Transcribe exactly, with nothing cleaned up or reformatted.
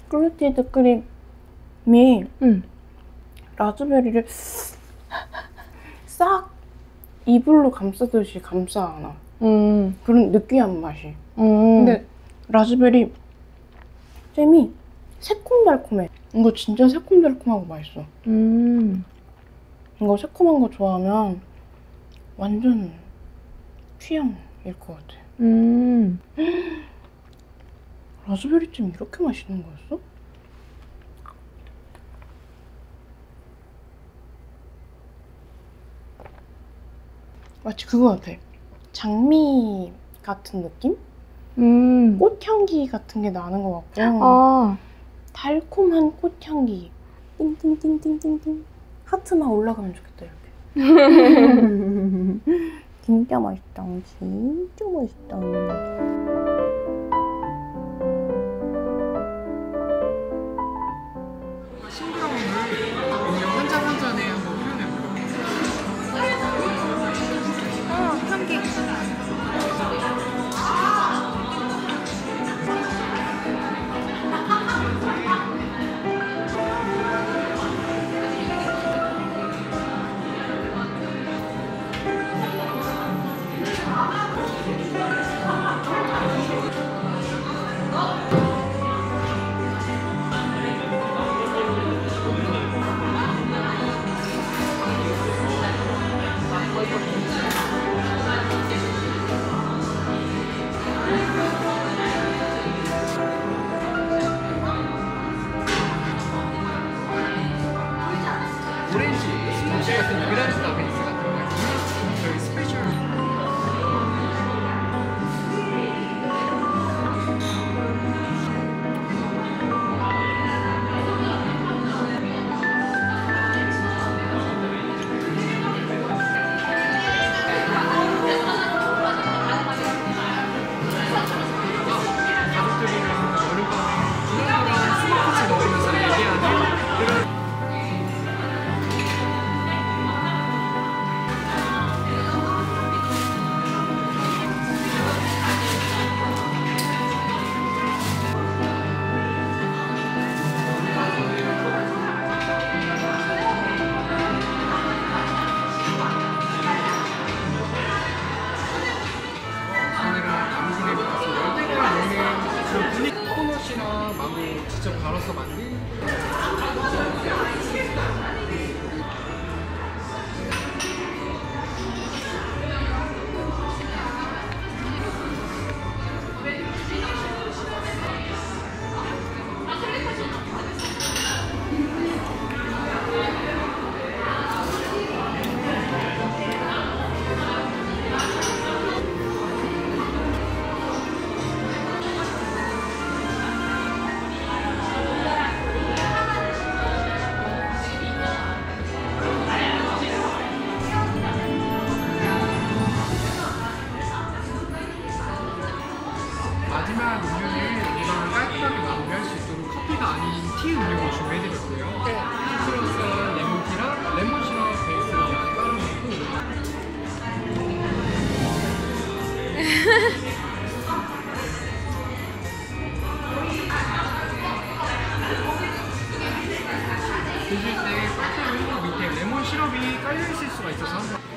클로티드 크림이 응. 라즈베리를 싹 이불로 감싸듯이 감싸 안아. 음. 그런 느끼한 맛이. 음. 근데 라즈베리 잼이 새콤달콤해. 이거 진짜 새콤달콤하고 맛있어. 음. 이거 새콤한 거 좋아하면 완전 취향일 것 같아. 음. 라즈베리 잼 이렇게 맛있는 거였어? 마치 그거 같아. 장미 같은 느낌? 음. 꽃향기 같은 게 나는 것 같고 아. 달콤한 꽃향기. 띵띵띵띵띵띵. 하트만 올라가면 좋겠다 이렇게. 진짜 맛있다. 진짜 맛있다. 싱그러움을 한 잔 한 잔에 한번 표현해볼게요. 어, 향기. 오렌지, 스무시 같은 그라스타 베이스 같은 거 있으면 저희 스페셜 가족들이랑 여름밤에 주렁주렁 스모크치 먹으면서 얘기하는 그런 코넛이나 망고 직접 갈아서 만든 마지막 음료를 이만 깔끔하게 마무리할 수 있도록 커피가 아닌 티 음료를 준비해드렸고요. 네. 시트러스 레몬티랑 레몬 시럽 베이스로 깔아놓고 드실 때 커피는 밑에 레몬 시럽이 깔려있을 수가 있어서